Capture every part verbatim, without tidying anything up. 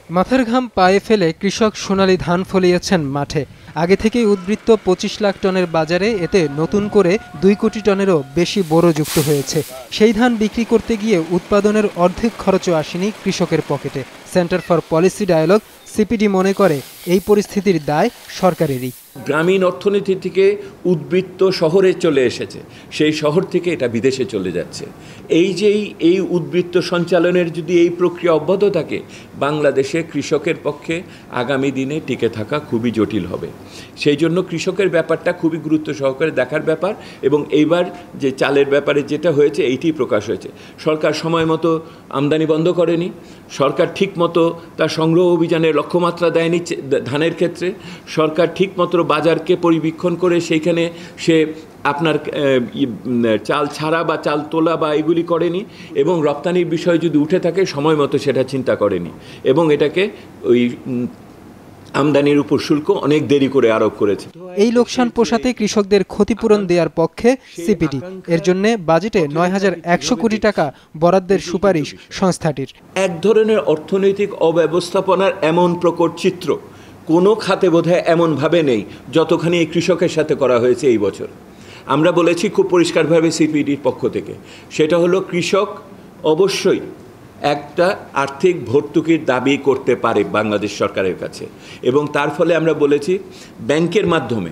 মাথার ঘাম পায়ে ফেলে কৃষক সোনালী ধান ফলিয়েছেন মাঠে। আগে থেকেই উদ্বৃত্ত পঁচিশ লাখ টনের বাজারে এতে নতুন করে দুই কোটি টনেরও বেশি বোরো যুক্ত হয়েছে। সেই ধান বিক্রি করতে গিয়ে উৎপাদনের অর্ধেক খরচও আসেনি কৃষকের পকেটে। Centre for policy dialogue CPD মনে করে এই পরিস্থিতির দায় সরকারেরই। গ্রামীণ অর্থনীতি থেকে উদ্বৃত্ত শহরে চলে এসেছে, সেই শহর থেকে এটা বিদেশে চলে যাচ্ছে। এই যে এই উদ্বৃত্ত সঞ্চালনের যদি এই প্রক্রিয়া অব্যাহত থাকে, বাংলাদেশে কৃষকের পক্ষে আগামী দিনে টিকে থাকা খুবই জটিল হবে। সেই জন্য কৃষকের ব্যাপারটা খুবই গুরুত্ব সহকারে দেখার ব্যাপার। এবং এইবার যে চালের ব্যাপারে যেটা হয়েছে এইটি প্রকাশ হয়েছে। সরকার সময় মতো আমদানি বন্ধ করেনি, সরকার ঠিক মতো তার সংগ্রহ অভিযানের লক্ষ্যমাত্রা দেয়নি ধানের ক্ষেত্রে, সরকার ঠিক মতো বাজারকে পরিবীক্ষণ করে সেইখানে সে আপনার চাল ছাড়া বা চাল তোলা বা এগুলি করেনি, এবং রপ্তানির বিষয় যদি উঠে থাকে সময় মতো সেটা চিন্তা করেনি, এবং এটাকে ওই আমদানির উপর শুল্ক অনেক দেরি করে আরোপ করেছে। এই লোকসান পোষাতে কৃষকদের ক্ষতিপূরণ দেওয়ার পক্ষে সিপিডি। এর জন্য বাজেটে নয় হাজার একশো কোটি টাকা বরাদ্দের সুপারিশ সংস্থাটির। এক ধরনের অর্থনৈতিক অব্যবস্থাপনার এমন প্রকট চিত্র কোনো খাতে বোধহয় এমনভাবে নেই যতখানি এই কৃষকের সাথে করা হয়েছে এই বছর। আমরা বলেছি খুব পরিষ্কারভাবে সিপিডির পক্ষ থেকে, সেটা হলো কৃষক অবশ্যই একটা আর্থিক ভর্তুকির দাবি করতে পারে বাংলাদেশ সরকারের কাছে, এবং তার ফলে আমরা বলেছি ব্যাংকের মাধ্যমে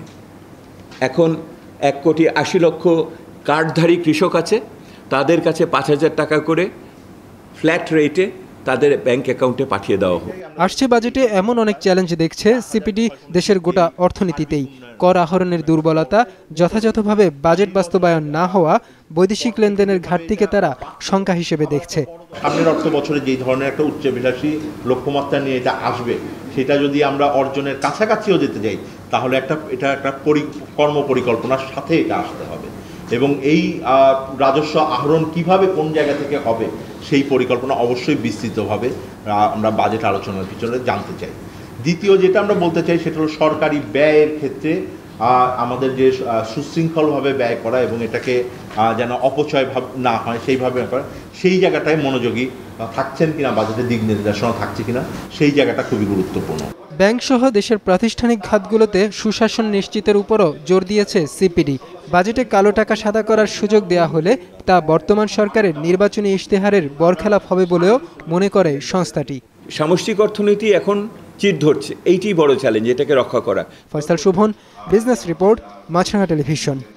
এখন এক কোটি আশি লক্ষ কার্ডধারী কৃষক আছে, তাদের কাছে পাঁচ হাজার টাকা করে ফ্ল্যাট রেটে তাদের ব্যাংক অ্যাকাউন্টে পাঠিয়ে দেওয়া হোক। আসছে বাজেটে এমন অনেক চ্যালেঞ্জ দেখছে সিপিডি দেশের গোটা অর্থনীতিতেই। কর আহরণের দুর্বলতা, যথাযথভাবে বাজেট বাস্তবায়ন না হওয়া, বৈদেশিক লেনদেনের ঘাটতিকে তারা শঙ্কা হিসেবে দেখছে। সামনের অর্থ বছরে যেই ধরনের একটা উচ্চাভিলাষী লক্ষ্যমাত্রা নিয়ে এটা আসবে, সেটা যদি আমরা অর্জনের কাছাকাছিও যেতে যাই, তাহলে একটা এটা একটা কর্ম পরিকল্পনার সাথে এটা আসতে হবে, এবং এই রাজস্ব আহরণ কিভাবে কোন জায়গা থেকে হবে সেই পরিকল্পনা অবশ্যই বিস্তৃতভাবে আমরা বাজেট আলোচনার পিছনে জানতে চাই। দ্বিতীয় যেটা আমরা বলতে চাই সেটা হলো সরকারি ব্যয়ের ক্ষেত্রে আমাদের যে সুশৃঙ্খলভাবে ব্যয় করা এবং এটাকে যেন অপচয় না হয় সেইভাবে করা, সেই জায়গাটায় মনোযোগী থাকছেন কিনা, বাজেটের দিক নির্দেশনা থাকছে কিনা, সেই জায়গাটা খুবই গুরুত্বপূর্ণ। ব্যাংক সহ দেশের প্রাতিষ্ঠানিক খাতগুলোতে সুশাসন নিশ্চিতের উপরও জোর দিয়েছে সিপিডি। বাজেটে কালো টাকা সাদা করার সুযোগ দেয়া হলে তা বর্তমান সরকারের নির্বাচনী ইশতেহারের বরখেলাপ হবে বলেও মনে করে সংস্থাটি। সামষ্টিক অর্থনীতি এখন চির ধরছে, এইটি বড় চ্যালেঞ্জ, এটাকে রক্ষা করা। Faisal Shovon, business report, Maasranga television.